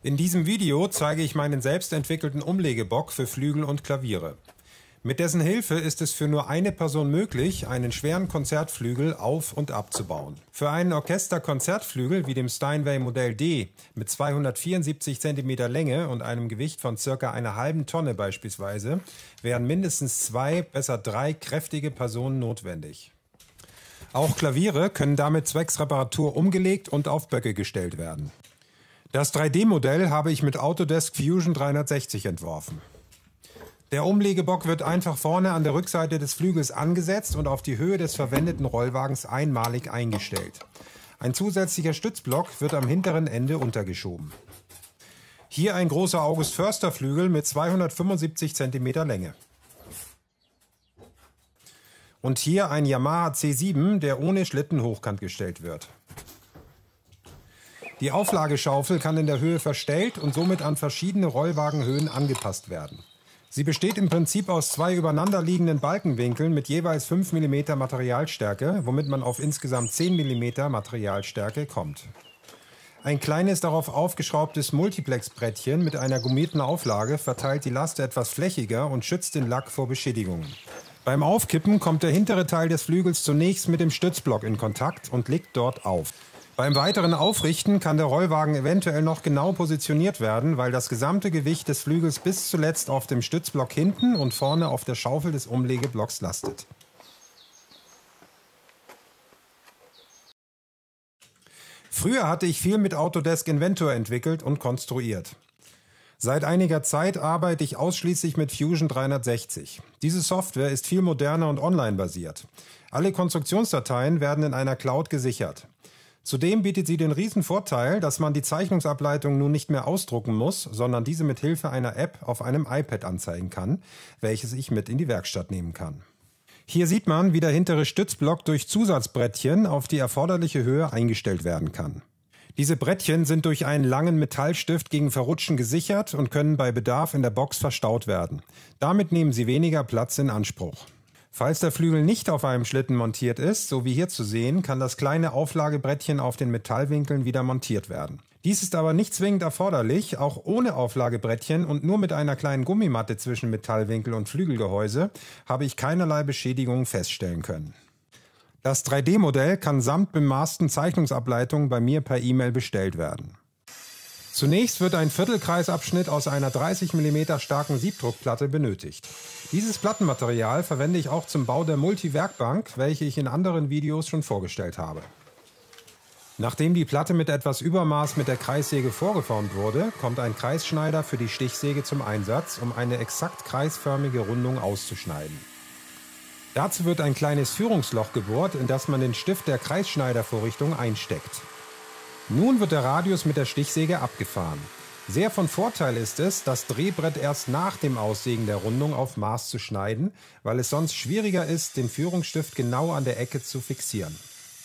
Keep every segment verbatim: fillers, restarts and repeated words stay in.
In diesem Video zeige ich meinen selbst entwickelten Umlegebock für Flügel und Klaviere. Mit dessen Hilfe ist es für nur eine Person möglich, einen schweren Konzertflügel auf- und abzubauen. Für einen Orchester-Konzertflügel wie dem Steinway Modell D mit zweihundertvierundsiebzig Zentimeter Länge und einem Gewicht von circa einer halben Tonne beispielsweise wären mindestens zwei, besser drei kräftige Personen notwendig. Auch Klaviere können damit zwecks Reparatur umgelegt und auf Böcke gestellt werden. Das drei D-Modell habe ich mit Autodesk Fusion dreihundertsechzig entworfen. Der Umlegebock wird einfach vorne an der Rückseite des Flügels angesetzt und auf die Höhe des verwendeten Rollwagens einmalig eingestellt. Ein zusätzlicher Stützblock wird am hinteren Ende untergeschoben. Hier ein großer August Förster Flügel mit zweihundertfünfundsiebzig Zentimeter Länge. Und hier ein Yamaha C sieben, der ohne Schlitten hochkant gestellt wird. Die Auflageschaufel kann in der Höhe verstellt und somit an verschiedene Rollwagenhöhen angepasst werden. Sie besteht im Prinzip aus zwei übereinanderliegenden Balkenwinkeln mit jeweils fünf Millimeter Materialstärke, womit man auf insgesamt zehn Millimeter Materialstärke kommt. Ein kleines darauf aufgeschraubtes Multiplex-Brettchen mit einer gummierten Auflage verteilt die Last etwas flächiger und schützt den Lack vor Beschädigungen. Beim Aufkippen kommt der hintere Teil des Flügels zunächst mit dem Stützblock in Kontakt und liegt dort auf. Beim weiteren Aufrichten kann der Rollwagen eventuell noch genau positioniert werden, weil das gesamte Gewicht des Flügels bis zuletzt auf dem Stützblock hinten und vorne auf der Schaufel des Umlegeblocks lastet. Früher hatte ich viel mit Autodesk Inventor entwickelt und konstruiert. Seit einiger Zeit arbeite ich ausschließlich mit Fusion dreihundertsechzig. Diese Software ist viel moderner und online basiert. Alle Konstruktionsdateien werden in einer Cloud gesichert. Zudem bietet sie den riesen Vorteil, dass man die Zeichnungsableitung nun nicht mehr ausdrucken muss, sondern diese mit Hilfe einer App auf einem iPad anzeigen kann, welches ich mit in die Werkstatt nehmen kann. Hier sieht man, wie der hintere Stützblock durch Zusatzbrettchen auf die erforderliche Höhe eingestellt werden kann. Diese Brettchen sind durch einen langen Metallstift gegen Verrutschen gesichert und können bei Bedarf in der Box verstaut werden. Damit nehmen sie weniger Platz in Anspruch. Falls der Flügel nicht auf einem Schlitten montiert ist, so wie hier zu sehen, kann das kleine Auflagebrettchen auf den Metallwinkeln wieder montiert werden. Dies ist aber nicht zwingend erforderlich, auch ohne Auflagebrettchen und nur mit einer kleinen Gummimatte zwischen Metallwinkel und Flügelgehäuse habe ich keinerlei Beschädigungen feststellen können. Das drei D-Modell kann samt bemaßten Zeichnungsableitungen bei mir per E-Mail bestellt werden. Zunächst wird ein Viertelkreisabschnitt aus einer dreißig Millimeter starken Siebdruckplatte benötigt. Dieses Plattenmaterial verwende ich auch zum Bau der Multi-Werkbank, welche ich in anderen Videos schon vorgestellt habe. Nachdem die Platte mit etwas Übermaß mit der Kreissäge vorgeformt wurde, kommt ein Kreisschneider für die Stichsäge zum Einsatz, um eine exakt kreisförmige Rundung auszuschneiden. Dazu wird ein kleines Führungsloch gebohrt, in das man den Stift der Kreisschneidervorrichtung einsteckt. Nun wird der Radius mit der Stichsäge abgefahren. Sehr von Vorteil ist es, das Drehbrett erst nach dem Aussägen der Rundung auf Maß zu schneiden, weil es sonst schwieriger ist, den Führungsstift genau an der Ecke zu fixieren.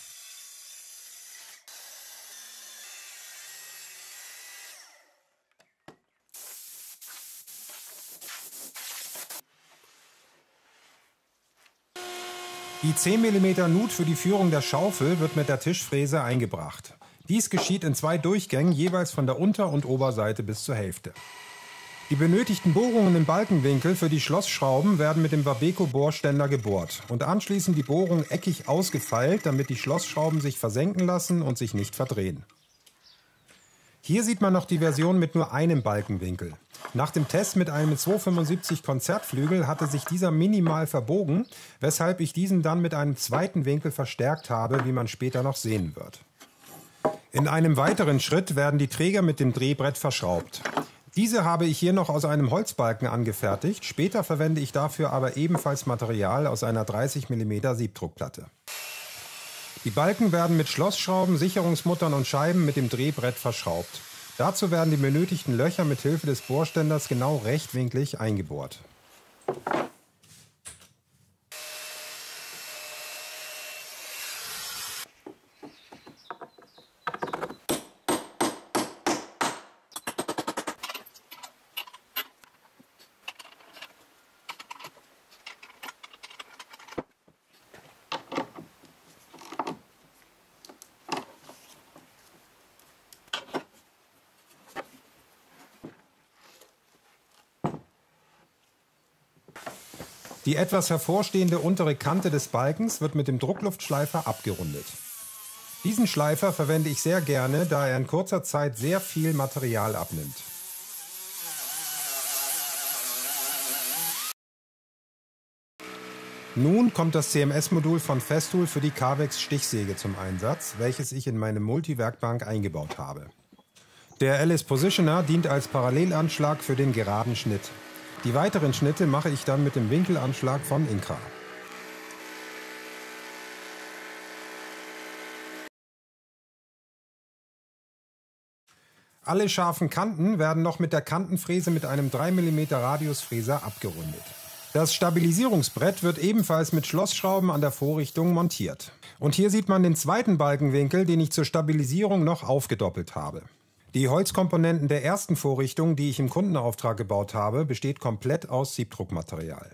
Die zehn Millimeter Nut für die Führung der Schaufel wird mit der Tischfräse eingebracht. Dies geschieht in zwei Durchgängen, jeweils von der Unter- und Oberseite bis zur Hälfte. Die benötigten Bohrungen im Balkenwinkel für die Schlossschrauben werden mit dem Wabeco-Bohrständer gebohrt und anschließend die Bohrung eckig ausgefeilt, damit die Schlossschrauben sich versenken lassen und sich nicht verdrehen. Hier sieht man noch die Version mit nur einem Balkenwinkel. Nach dem Test mit einem zweihundertfünfundsiebzig Konzertflügel hatte sich dieser minimal verbogen, weshalb ich diesen dann mit einem zweiten Winkel verstärkt habe, wie man später noch sehen wird. In einem weiteren Schritt werden die Träger mit dem Drehbrett verschraubt. Diese habe ich hier noch aus einem Holzbalken angefertigt, später verwende ich dafür aber ebenfalls Material aus einer dreißig Millimeter Siebdruckplatte. Die Balken werden mit Schlossschrauben, Sicherungsmuttern und Scheiben mit dem Drehbrett verschraubt. Dazu werden die benötigten Löcher mit Hilfe des Bohrständers genau rechtwinklig eingebohrt. Die etwas hervorstehende untere Kante des Balkens wird mit dem Druckluftschleifer abgerundet. Diesen Schleifer verwende ich sehr gerne, da er in kurzer Zeit sehr viel Material abnimmt. Nun kommt das C M S-Modul von Festool für die Cavex Stichsäge zum Einsatz, welches ich in meine Multiwerkbank eingebaut habe. Der Alice Positioner dient als Parallelanschlag für den geraden Schnitt. Die weiteren Schnitte mache ich dann mit dem Winkelanschlag von Incra. Alle scharfen Kanten werden noch mit der Kantenfräse mit einem drei Millimeter Radiusfräser abgerundet. Das Stabilisierungsbrett wird ebenfalls mit Schlossschrauben an der Vorrichtung montiert. Und hier sieht man den zweiten Balkenwinkel, den ich zur Stabilisierung noch aufgedoppelt habe. Die Holzkomponenten der ersten Vorrichtung, die ich im Kundenauftrag gebaut habe, besteht komplett aus Siebdruckmaterial.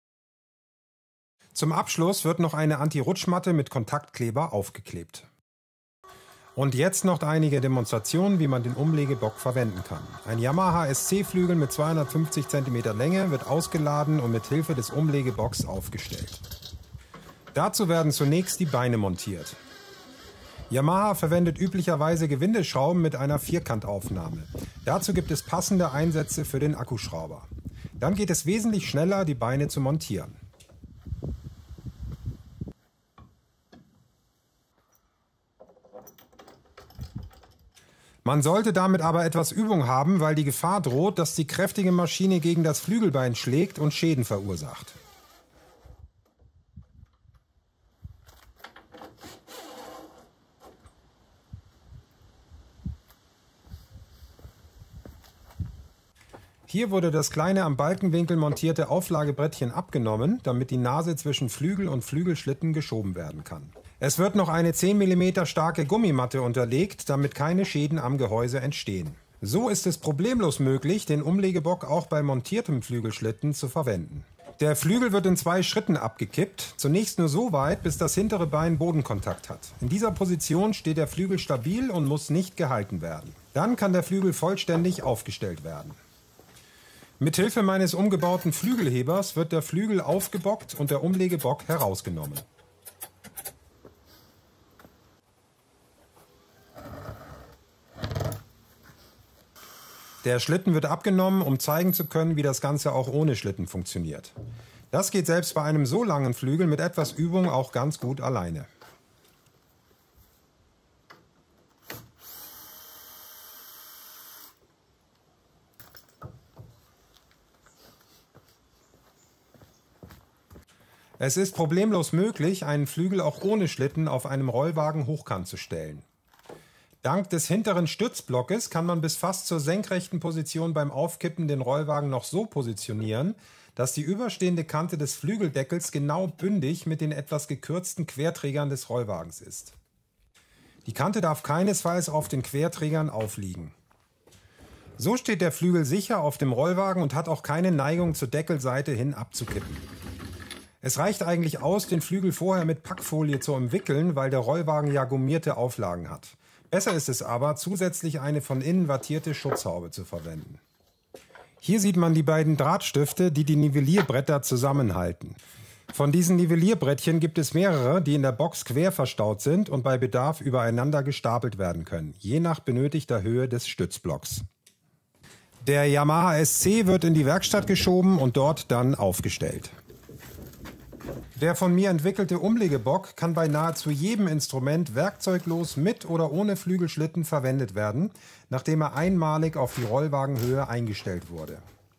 Zum Abschluss wird noch eine Anti-Rutschmatte mit Kontaktkleber aufgeklebt. Und jetzt noch einige Demonstrationen, wie man den Umlegebock verwenden kann. Ein Yamaha S C-Flügel mit zweihundertfünfzig Zentimeter Länge wird ausgeladen und mit Hilfe des Umlegebocks aufgestellt. Dazu werden zunächst die Beine montiert. Yamaha verwendet üblicherweise Gewindeschrauben mit einer Vierkantaufnahme. Dazu gibt es passende Einsätze für den Akkuschrauber. Dann geht es wesentlich schneller, die Beine zu montieren. Man sollte damit aber etwas Übung haben, weil die Gefahr droht, dass die kräftige Maschine gegen das Flügelbein schlägt und Schäden verursacht. Hier wurde das kleine am Balkenwinkel montierte Auflagebrettchen abgenommen, damit die Nase zwischen Flügel und Flügelschlitten geschoben werden kann. Es wird noch eine zehn Millimeter starke Gummimatte unterlegt, damit keine Schäden am Gehäuse entstehen. So ist es problemlos möglich, den Umlegebock auch bei montiertem Flügelschlitten zu verwenden. Der Flügel wird in zwei Schritten abgekippt, zunächst nur so weit, bis das hintere Bein Bodenkontakt hat. In dieser Position steht der Flügel stabil und muss nicht gehalten werden. Dann kann der Flügel vollständig aufgestellt werden. Mithilfe meines umgebauten Flügelhebers wird der Flügel aufgebockt und der Umlegebock herausgenommen. Der Schlitten wird abgenommen, um zeigen zu können, wie das Ganze auch ohne Schlitten funktioniert. Das geht selbst bei einem so langen Flügel mit etwas Übung auch ganz gut alleine. Es ist problemlos möglich, einen Flügel auch ohne Schlitten auf einem Rollwagen hochkant zu stellen. Dank des hinteren Stützblockes kann man bis fast zur senkrechten Position beim Aufkippen den Rollwagen noch so positionieren, dass die überstehende Kante des Flügeldeckels genau bündig mit den etwas gekürzten Querträgern des Rollwagens ist. Die Kante darf keinesfalls auf den Querträgern aufliegen. So steht der Flügel sicher auf dem Rollwagen und hat auch keine Neigung zur Deckelseite hin abzukippen. Es reicht eigentlich aus, den Flügel vorher mit Packfolie zu umwickeln, weil der Rollwagen ja gummierte Auflagen hat. Besser ist es aber, zusätzlich eine von innen wattierte Schutzhaube zu verwenden. Hier sieht man die beiden Drahtstifte, die die Nivellierbretter zusammenhalten. Von diesen Nivellierbrettchen gibt es mehrere, die in der Box quer verstaut sind und bei Bedarf übereinander gestapelt werden können, je nach benötigter Höhe des Stützblocks. Der Yamaha S C wird in die Werkstatt geschoben und dort dann aufgestellt. Der von mir entwickelte Umlegebock kann bei nahezu jedem Instrument werkzeuglos mit oder ohne Flügelschlitten verwendet werden, nachdem er einmalig auf die Rollwagenhöhe eingestellt wurde.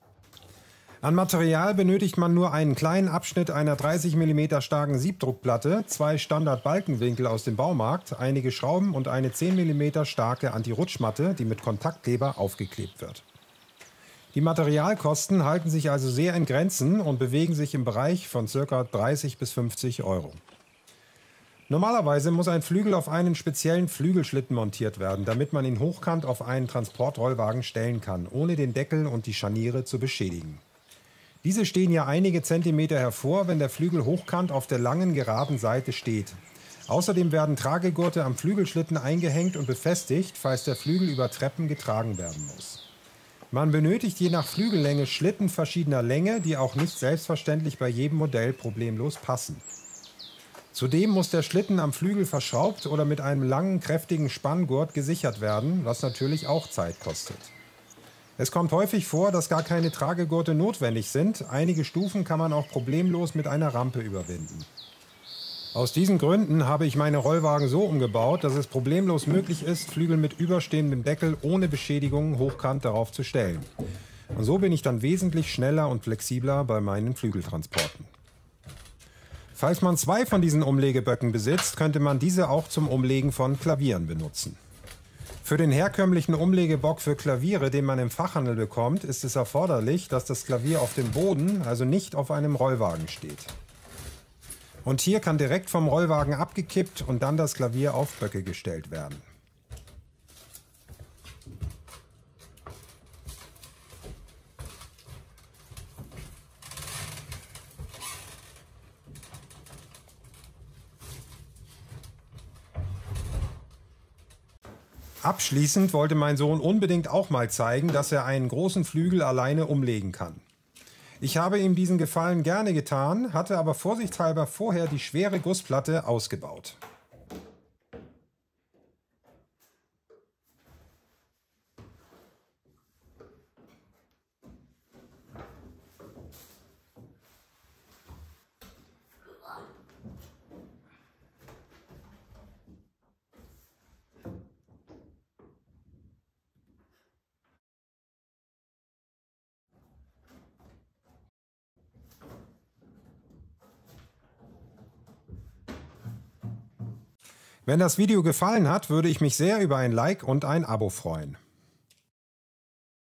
An Material benötigt man nur einen kleinen Abschnitt einer dreißig Millimeter starken Siebdruckplatte, zwei Standard-Balkenwinkel aus dem Baumarkt, einige Schrauben und eine zehn Millimeter starke Anti-Rutschmatte, die mit Kontaktkleber aufgeklebt wird. Die Materialkosten halten sich also sehr in Grenzen und bewegen sich im Bereich von ca. dreißig bis fünfzig Euro. Normalerweise muss ein Flügel auf einen speziellen Flügelschlitten montiert werden, damit man ihn hochkant auf einen Transportrollwagen stellen kann, ohne den Deckel und die Scharniere zu beschädigen. Diese stehen ja einige Zentimeter hervor, wenn der Flügel hochkant auf der langen, geraden Seite steht. Außerdem werden Tragegurte am Flügelschlitten eingehängt und befestigt, falls der Flügel über Treppen getragen werden muss. Man benötigt je nach Flügellänge Schlitten verschiedener Länge, die auch nicht selbstverständlich bei jedem Modell problemlos passen. Zudem muss der Schlitten am Flügel verschraubt oder mit einem langen, kräftigen Spanngurt gesichert werden, was natürlich auch Zeit kostet. Es kommt häufig vor, dass gar keine Tragegurte notwendig sind. Einige Stufen kann man auch problemlos mit einer Rampe überwinden. Aus diesen Gründen habe ich meine Rollwagen so umgebaut, dass es problemlos möglich ist, Flügel mit überstehendem Deckel ohne Beschädigungen hochkant darauf zu stellen. Und so bin ich dann wesentlich schneller und flexibler bei meinen Flügeltransporten. Falls man zwei von diesen Umlegeböcken besitzt, könnte man diese auch zum Umlegen von Klavieren benutzen. Für den herkömmlichen Umlegebock für Klaviere, den man im Fachhandel bekommt, ist es erforderlich, dass das Klavier auf dem Boden, also nicht auf einem Rollwagen steht. Und hier kann direkt vom Rollwagen abgekippt und dann das Klavier auf Böcke gestellt werden. Abschließend wollte mein Sohn unbedingt auch mal zeigen, dass er einen großen Flügel alleine umlegen kann. Ich habe ihm diesen Gefallen gerne getan, hatte aber vorsichtshalber vorher die schwere Gussplatte ausgebaut. Wenn das Video gefallen hat, würde ich mich sehr über ein Like und ein Abo freuen.